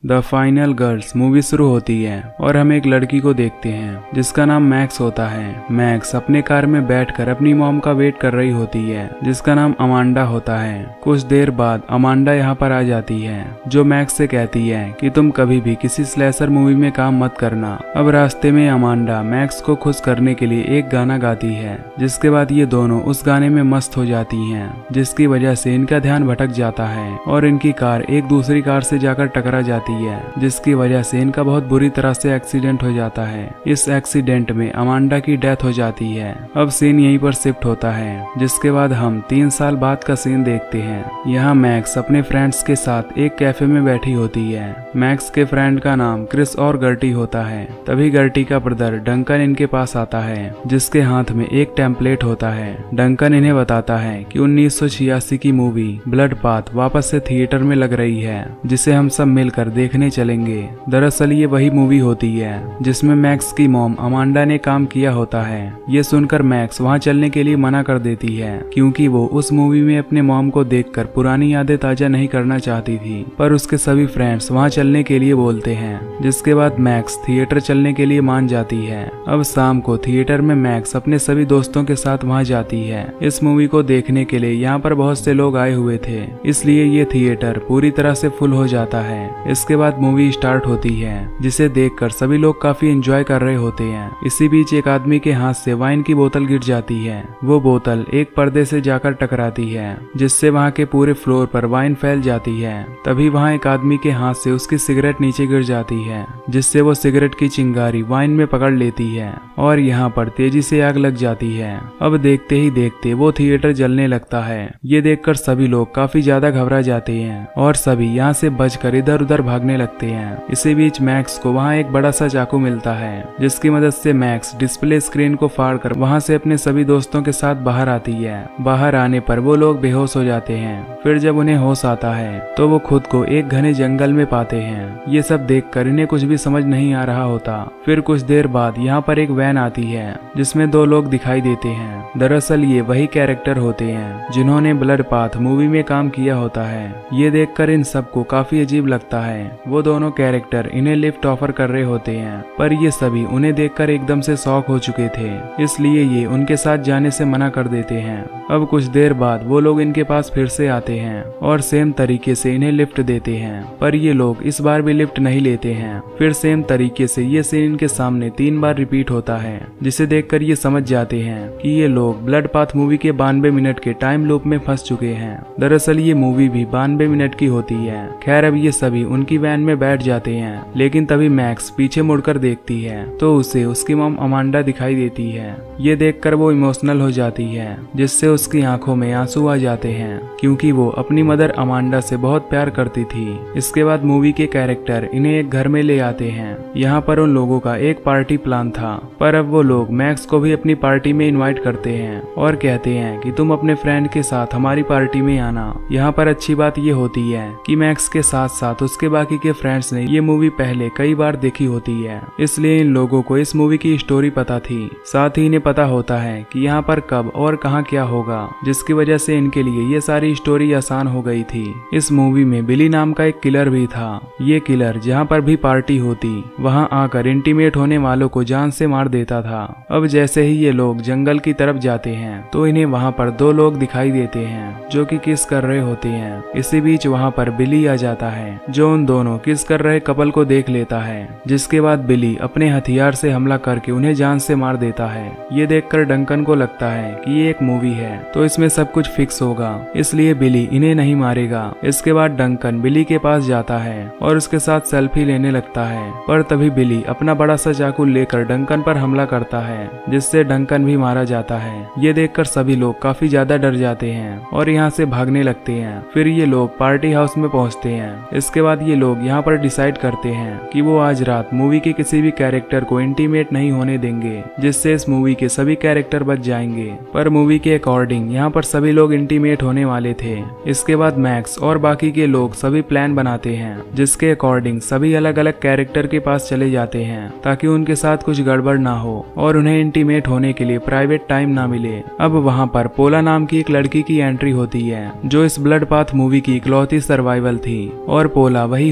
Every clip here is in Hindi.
द फाइनल गर्ल्स मूवी शुरू होती है और हम एक लड़की को देखते हैं जिसका नाम मैक्स होता है। मैक्स अपने कार में बैठकर अपनी मॉम का वेट कर रही होती है जिसका नाम अमांडा होता है। कुछ देर बाद अमांडा यहाँ पर आ जाती है जो मैक्स से कहती है कि तुम कभी भी किसी स्लैशर मूवी में काम मत करना। अब रास्ते में अमांडा मैक्स को खुश करने के लिए एक गाना गाती है जिसके बाद ये दोनों उस गाने में मस्त हो जाती हैं, जिसकी वजह से इनका ध्यान भटक जाता है और इनकी कार एक दूसरी कार से जाकर टकरा जाती है, जिसकी वजह से इनका बहुत बुरी तरह से एक्सीडेंट हो जाता है। इस एक्सीडेंट में अमांडा की डेथ हो जाती है। अब सीन यहीं पर शिफ्ट होता है, जिसके बाद हम 3 साल बाद का सीन देखते हैं। यहाँ मैक्स अपने फ्रेंड्स के साथ एक कैफे में बैठी होती है। मैक्स के फ्रेंड का नाम क्रिस और गर्टी होता है। तभी गर्टी का ब्रदर डंकन इनके पास आता है जिसके हाथ में एक टेम्पलेट होता है। डंकन इन्हें बताता है कि 1986 की मूवी ब्लड पाथ वापस से थिएटर में लग रही है जिसे हम सब मिलकर देखने चलेंगे। दरअसल ये वही मूवी होती है जिसमें मैक्स की मॉम अमांडा ने काम किया होता है। ये सुनकर मैक्स वहां चलने के लिए मना कर देती है क्योंकि वो उस मूवी में अपने मॉम को देखकर पुरानी यादें ताजा नहीं करना चाहती थी, पर उसके सभी फ्रेंड्स वहां चलने के लिए बोलते हैं, जिसके बाद मैक्स थिएटर चलने के लिए मान जाती है। अब शाम को थिएटर में मैक्स अपने सभी दोस्तों के साथ वहां जाती है। इस मूवी को देखने के लिए यहाँ पर बहुत से लोग आए हुए थे, इसलिए ये थिएटर पूरी तरह से फुल हो जाता है। इसके बाद मूवी स्टार्ट होती है जिसे देखकर सभी लोग काफी एंजॉय कर रहे होते हैं। इसी बीच एक आदमी के हाथ से वाइन की बोतल गिर जाती है। वो बोतल एक पर्दे से जाकर टकराती है जिससे वहाँ के पूरे फ्लोर पर वाइन फैल जाती है। तभी वहाँ एक आदमी के हाथ से उसकी सिगरेट नीचे गिर जाती है जिससे वो सिगरेट की चिंगारी वाइन में पकड़ लेती है और यहाँ पर तेजी से आग लग जाती है। अब देखते ही देखते वो थिएटर जलने लगता है। ये देखकर सभी लोग काफी ज्यादा घबरा जाते हैं और सभी यहाँ से बचकर इधर उधर भागने लगते हैं। इसी बीच मैक्स को वहाँ एक बड़ा सा चाकू मिलता है जिसकी मदद से मैक्स डिस्प्ले स्क्रीन को फाड़कर वहाँ से अपने सभी दोस्तों के साथ बाहर आती है। बाहर आने पर वो लोग बेहोश हो जाते हैं। फिर जब उन्हें होश आता है तो वो खुद को एक घने जंगल में पाते हैं। ये सब देखकर इन्हें कुछ भी समझ नहीं आ रहा होता। फिर कुछ देर बाद यहाँ पर एक वैन आती है जिसमें 2 लोग दिखाई देते हैं। दरअसल ये वही कैरेक्टर होते हैं जिन्होंने ब्लड पाथ मूवी में काम किया होता है। ये देखकर इन सबको काफी अजीब लगता है। वो दोनों कैरेक्टर इन्हें लिफ्ट ऑफर कर रहे होते हैं, पर ये सभी उन्हें देखकर एकदम से शॉक हो चुके थे, इसलिए ये उनके साथ जाने से मना कर देते हैं। अब कुछ देर बाद वो लोग इनके पास फिर से आते हैं और सेम तरीके से इन्हें लिफ्ट देते हैं, पर ये लोग इस बार भी लिफ्ट नहीं लेते हैं। फिर सेम तरीके से ये सीन इनके सामने 3 बार रिपीट होता है, जिसे देखकर ये समझ जाते हैं कि ये लोग ब्लड पाथ मूवी के 92 मिनट के टाइम लूप में फंस चुके हैं। दरअसल ये मूवी भी 92 मिनट की होती है। खैर अब ये सभी उनकी वैन में बैठ जाते हैं, लेकिन तभी मैक्स पीछे मुड़कर देखती है तो उसे उसकी मॉम अमांडा दिखाई देती है। ये देखकर वो इमोशनल हो जाती है जिससे उसकी आंखों में आंसू आ जाते हैं क्योंकि वो अपनी मदर अमांडा से बहुत प्यार करती थी। इसके बाद मूवी के कैरेक्टर इन्हें एक घर में ले आते हैं। यहाँ पर उन लोगों का एक पार्टी प्लान था, पर अब वो लोग मैक्स को भी अपनी पार्टी में इनवाइट करते हैं और कहते हैं कि तुम अपने फ्रेंड के साथ हमारी पार्टी में आना। यहाँ पर अच्छी बात ये होती है कि मैक्स के साथ साथ उसके बाकी के फ्रेंड्स ने ये मूवी पहले कई बार देखी होती है, इसलिए इन लोगों को इस मूवी की स्टोरी पता थी। साथ ही इन्हें पता होता है कि यहाँ पर कब और कहाँ क्या होगा, जिसकी वजह से इनके लिए ये सारी स्टोरी आसान हो गई थी। इस मूवी में बिली नाम का एक किलर भी था। ये किलर जहाँ पर भी पार्टी होती वहाँ आकर इंटीमेट होने वालों को जान से मार देता था। अब जैसे ही ये लोग जंगल की तरफ जाते हैं तो इन्हें वहाँ पर 2 लोग दिखाई देते हैं जो कि किस कर रहे होते हैं। इसी बीच वहाँ पर बिली आ जाता है जो उन दोनों किस कर रहे कपल को देख लेता है, जिसके बाद बिली अपने हथियार से हमला करके उन्हें जान से मार देता है। ये देखकर डंकन को लगता है कि ये एक मूवी है तो इसमें सब कुछ फिक्स होगा, इसलिए बिली इन्हें नहीं मारेगा। इसके बाद डंकन बिली के पास जाता है और उसके साथ सेल्फी लेने लगता है, पर तभी बिली अपना बड़ा सा चाकू लेकर डंकन पर हमला करता है जिससे डंकन भी मारा जाता है। ये देखकर सभी लोग काफी ज्यादा डर जाते हैं और यहाँ से भागने लगते हैं। फिर ये लोग पार्टी हाउस में पहुँचते हैं। इसके बाद ये लोग यहाँ पर डिसाइड करते हैं कि वो आज रात मूवी के किसी भी कैरेक्टर को इंटीमेट नहीं होने देंगे, जिससे इस मूवी के सभी कैरेक्टर बच जाएंगे। पर मूवी के अकॉर्डिंग यहाँ पर सभी लोग इंटीमेट होने वाले थे। इसके बाद मैक्स और बाकी के लोग सभी प्लान बनाते हैं जिसके अकॉर्डिंग सभी अलग अलग कैरेक्टर के पास चले जाते हैं ताकि उनके साथ कुछ गड़बड़ ना हो और उन्हें इंटीमेट होने के लिए प्राइवेट टाइम ना मिले। अब वहाँ पर पोला नाम की एक लड़की की एंट्री होती है जो इस ब्लड पाथ मूवी की इकलौती सर्वाइवल थी और पोला वही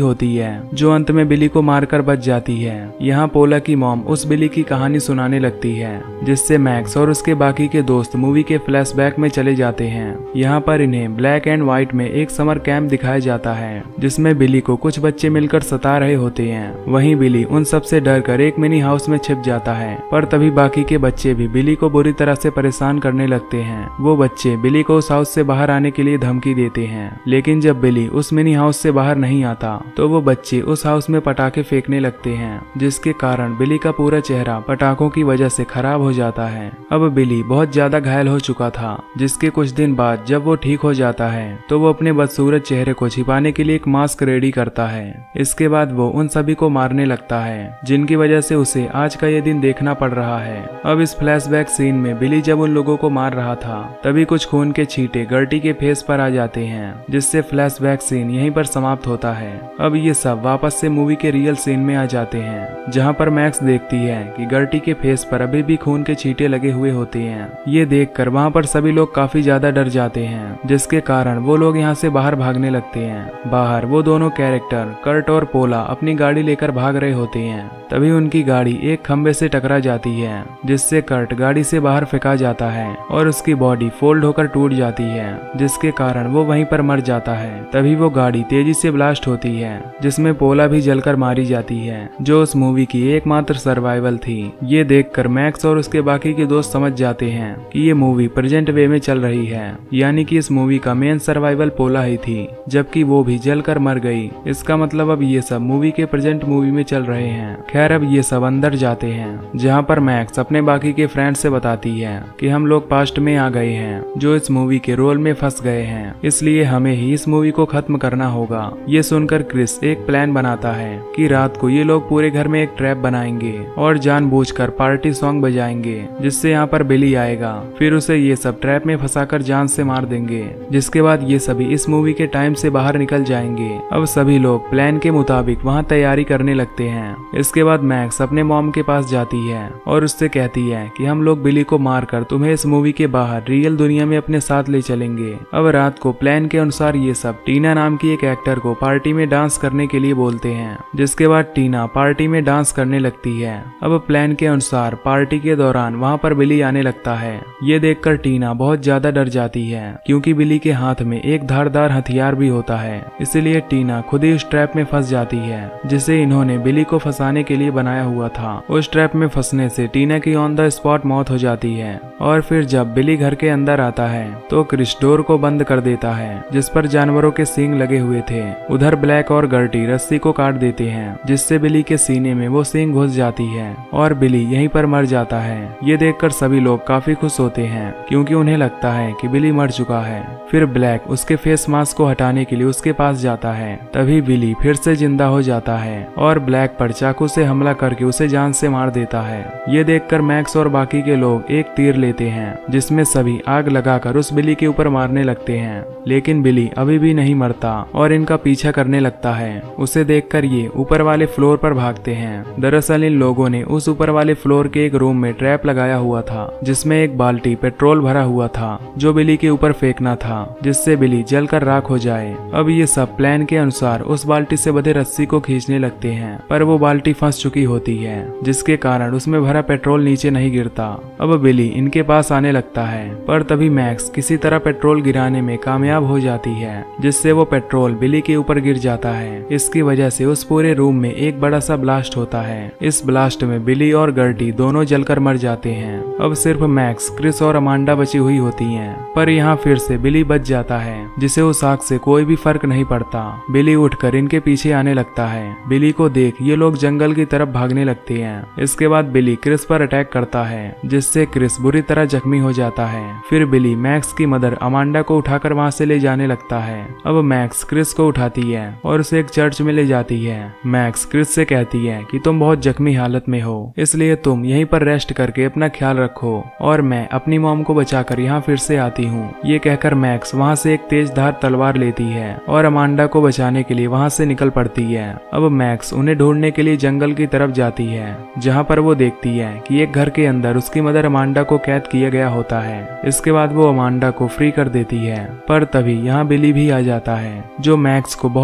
होती है जो अंत में बिली को मारकर बच जाती है। यहाँ पोला की मॉम उस बिली की कहानी सुनाने लगती है, जिससे मैक्स और उसके बाकी के दोस्त मूवी के फ्लैशबैक में चले जाते हैं। यहाँ पर इन्हें ब्लैक एंड व्हाइट में एक समर कैंप दिखाया जाता है, जिसमें बिली को कुछ बच्चे मिलकर सता रहे होते हैं। वहीं बिली उन सब से डर कर एक मिनी हाउस में छिप जाता है, पर तभी बाकी के बच्चे भी बिली को बुरी तरह से परेशान करने लगते हैं। वो बच्चे बिली को उस हाउस से बाहर आने के लिए धमकी देते हैं, लेकिन जब बिली उस मिनी हाउस से बाहर नहीं आता तो वो बच्चे उस हाउस में पटाखे फेंकने लगते हैं, जिसके कारण बिली का पूरा चेहरा पटाखों की वजह से खराब हो जाता है। अब बिली बहुत ज्यादा घायल हो चुका था, जिसके कुछ दिन बाद जब वो ठीक हो जाता है तो वो अपने बदसूरत चेहरे को छिपाने के लिए एक मास्क रेडी करता है। इसके बाद वो उन सभी को मारने लगता है, जिनकी वजह से उसे आज का ये दिन देखना पड़ रहा है। अब इस फ्लैशबैक सीन में बिली जब उन लोगों को मार रहा था तभी कुछ खून के छींटे गर्टी के फेस पर आ जाते हैं, जिससे फ्लैशबैक सीन यहीं पर समाप्त होता है। अब ये सब वापस से मूवी के रियल सीन में आ जाते हैं, जहाँ पर मैक्स देखती है कि गर्टी के फेस पर अभी भी खून के छींटे लगे हुए होते हैं। ये देखकर वहाँ पर सभी लोग काफी ज्यादा डर जाते हैं, जिसके कारण वो लोग यहाँ से बाहर भागने लगते हैं। बाहर वो दोनों कैरेक्टर कर्ट और पोला अपनी गाड़ी लेकर भाग रहे होते हैं। तभी उनकी गाड़ी एक खंबे से टकरा जाती है, जिससे कर्ट गाड़ी से बाहर फेंका जाता है और उसकी बॉडी फोल्ड होकर टूट जाती है, जिसके कारण वो वहीं पर मर जाता है। तभी वो गाड़ी तेजी से ब्लास्ट होती है, जिसमें पोला भी जलकर मारी जाती है, जो उस मूवी की एकमात्र सर्वाइवल थी। ये देखकर मैक्स और उसके बाकी के दोस्त समझ जाते हैं कि ये मूवी प्रेजेंट वे में चल रही है, यानी कि इस मूवी का मेन सर्वाइवल पोला ही थी, जबकि वो भी जलकर मर गई। इसका मतलब अब ये सब मूवी के प्रेजेंट मूवी में चल रहे हैं। खैर अब ये सब अंदर जाते हैं, जहाँ पर मैक्स अपने बाकी के फ्रेंड से बताती है कि हम लोग पास्ट में आ गए हैं, जो इस मूवी के रोल में फंस गए हैं, इसलिए हमें ही इस मूवी को खत्म करना होगा। ये सुनकर क्रिस एक प्लान बनाता है कि रात को ये लोग पूरे घर में एक ट्रैप बनाएंगे और जानबूझकर पार्टी सॉन्ग बजाएंगे, जिससे यहाँ पर बिली आएगा। फिर उसे ये सब ट्रैप में फंसाकर जान से मार देंगे, जिसके बाद ये सभी इस मूवी के टाइम से बाहर निकल जाएंगे। अब सभी लोग प्लान के मुताबिक वहाँ तैयारी करने लगते हैं। इसके बाद मैक्स अपने मॉम के पास जाती है और उससे कहती है कि हम लोग बिली को मारकर तुम्हें इस मूवी के बाहर रियल दुनिया में अपने साथ ले चलेंगे। अब रात को प्लान के अनुसार ये सब टीना नाम की एक एक्टर को पार्टी में डांस करने के लिए बोलते हैं, जिसके बाद टीना पार्टी में डांस करने लगती है। अब प्लान के अनुसार पार्टी के दौरान वहाँ पर बिली आने लगता है। ये देखकर टीना बहुत ज्यादा डर जाती है, क्योंकि बिली के हाथ में एक धारदार हथियार भी होता है। इसलिए टीना खुद ही उस ट्रैप में फंस जाती है, जिसे इन्होंने बिली को फंसाने के लिए बनाया हुआ था। उस ट्रैप में फंसने से टीना की ऑन द स्पॉट मौत हो जाती है। और फिर जब बिली घर के अंदर आता है तो क्रिस डोर को बंद कर देता है, जिस पर जानवरों के सींग लगे हुए थे। उधर ब्लैक और गर्टी रस्सी को काट देते हैं, जिससे बिली के सीने में वो सींग घुस जाती है और बिली यहीं पर मर जाता है। ये देखकर सभी लोग काफी खुश होते हैं, क्योंकि उन्हें लगता है कि बिली मर चुका है। फिर ब्लैक उसके फेस मास्क को हटाने के लिए उसके पास जाता है। तभी बिली फिर से जिंदा हो जाता है और ब्लैक पर चाकू से हमला करके उसे जान से मार देता है। ये देखकर मैक्स और बाकी के लोग एक तीर लेते हैं, जिसमें सभी आग लगाकर उस बिली के ऊपर मारने लगते हैं, लेकिन बिली अभी भी नहीं मरता और इनका पीछा करने लगता है। उसे देखकर ये ऊपर वाले फ्लोर पर भागते हैं। दरअसल इन लोगों ने उस ऊपर वाले फ्लोर के एक रूम में ट्रैप लगाया हुआ था, जिसमें एक बाल्टी पेट्रोल भरा हुआ था, जो बिली के ऊपर फेंकना था, जिससे बिली जलकर राख हो जाए। अब ये सब प्लान के अनुसार उस बाल्टी से बंधे रस्सी को खींचने लगते हैं, पर वो बाल्टी फंस चुकी होती है, जिसके कारण उसमें भरा पेट्रोल नीचे नहीं गिरता। अब बिली इनके पास आने लगता है, पर तभी मैक्स किसी तरह पेट्रोल गिराने में कामयाब हो जाती है, जिससे वो पेट्रोल बिली के ऊपर गिर जाता है। इसकी वजह से उस पूरे रूम में एक बड़ा सा ब्लास्ट होता है। इस ब्लास्ट में बिली और गर्टी दोनों जलकर मर जाते हैं। अब सिर्फ मैक्स, क्रिस और अमांडा बची हुई होती हैं, पर यहाँ फिर से बिली बच जाता है, जिसे उस आग से कोई भी फर्क नहीं पड़ता। बिली उठकर इनके पीछे आने लगता है। बिली को देख ये लोग जंगल की तरफ भागने लगते हैं। इसके बाद बिली क्रिस पर अटैक करता है, जिससे क्रिस बुरी तरह जख्मी हो जाता है। फिर बिली मैक्स की मदर अमांडा को उठाकर वहाँ से ले जाने लगता है। अब मैक्स क्रिस को उठाती है और उसे एक चर्च में ले जाती है। मैक्स क्रिस से कहती है कि तुम बहुत जख्मी हालत में हो, इसलिए तुम यहीं पर रेस्ट करके अपना ख्याल रखो और मैं अपनी मॉम को बचाकर यहाँ फिर से आती हूँ। ये कहकर मैक्स वहाँ से एक तेजधार तलवार लेती है और अमांडा को बचाने के लिए वहाँ से निकल पड़ती है। अब मैक्स उन्हें ढूंढने के लिए जंगल की तरफ जाती है, जहाँ पर वो देखती है कि एक घर के अंदर उसकी मदर अमांडा को कैद किया गया होता है। इसके बाद वो अमांडा को फ्री कर देती है, पर तभी यहाँ बिली भी आ जाता है, जो मैक्स को बहुत ज्यादा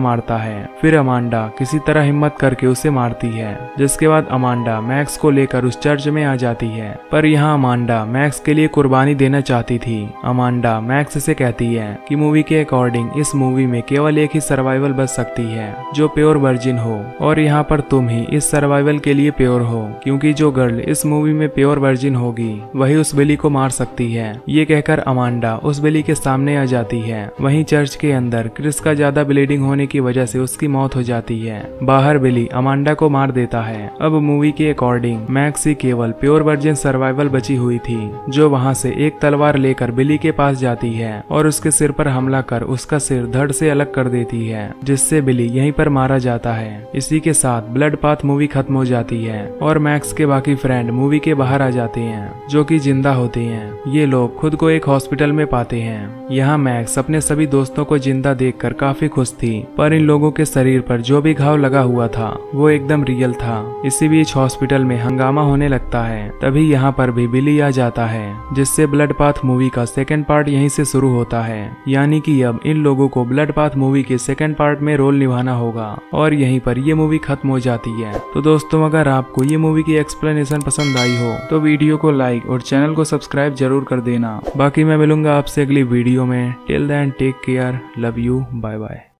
मारता है। फिर अमांडा किसी तरह हिम्मत करके उसे मारती है, जिसके बाद अमांडा मैक्स को लेकर उस चर्च में आ जाती है। पर यहाँ अमांडा मैक्स के लिए कुर्बानी देना चाहती थी। अमांडा मैक्स से कहती है कि मूवी के अकॉर्डिंग इस मूवी में केवल एक ही सर्वाइवल बच सकती है जो प्योर वर्जिन हो, और यहाँ पर तुम ही इस सर्वाइवल के लिए प्योर हो, क्योंकि जो गर्ल इस मूवी में प्योर वर्जिन होगी वही उस बिली को मार सकती है। ये कहकर अमांडा उस बिली के सामने आ जाती है। वहीं चर्च के अंदर क्रिस का ज्यादा ब्लीडिंग होने की वजह से उसकी मौत हो जाती है। बाहर बिली अमांडा को मार देता है। अब मूवी के अकॉर्डिंग मैक्स ही केवल प्योर वर्जिन सर्वाइवल बची हुई थी, जो वहाँ से एक तलवार लेकर बिली के पास जाती है और उसके सिर पर हमला कर उसका सिर धड़ से अलग कर देती है, जिससे बिली यहीं पर मारा जाता है। इसी के साथ ब्लड पाथ मूवी खत्म हो जाती है और मैक्स के बाकी फ्रेंड मूवी के बाहर आ जाते हैं, जो कि जिंदा होते हैं। ये लोग खुद को एक हॉस्पिटल में पाते हैं। यहाँ मैक्स अपने सभी दोस्तों को जिंदा देखकर काफी खुश थी, पर इन लोगों के शरीर पर जो भी घाव लगा हुआ था वो एकदम रियल था। इसी बीच हॉस्पिटल में हंगामा होने लगता है। तभी यहाँ पर भी बिली आ जाता है, जिससे ब्लड पाथ मूवी का सेकंड पार्ट यहीं से शुरू होता है। यानी कि अब इन लोगों को ब्लड पाथ मूवी के सेकंड पार्ट में रोल निभाना होगा और यहीं पर ये मूवी खत्म हो जाती है। तो दोस्तों, अगर आपको ये मूवी की एक्सप्लेनेशन पसंद आई हो तो वीडियो को लाइक और चैनल को सब्सक्राइब जरूर कर देना। बाकी मैं मिलूंगा आपसे अगली वीडियो में। Till then take care, love you, bye bye.